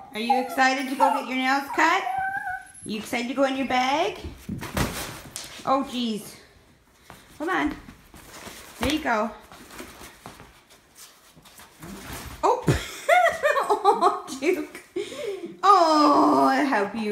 Are you excited to go get your nails cut? You excited to go in your bag? Oh, geez. Hold on. There you go.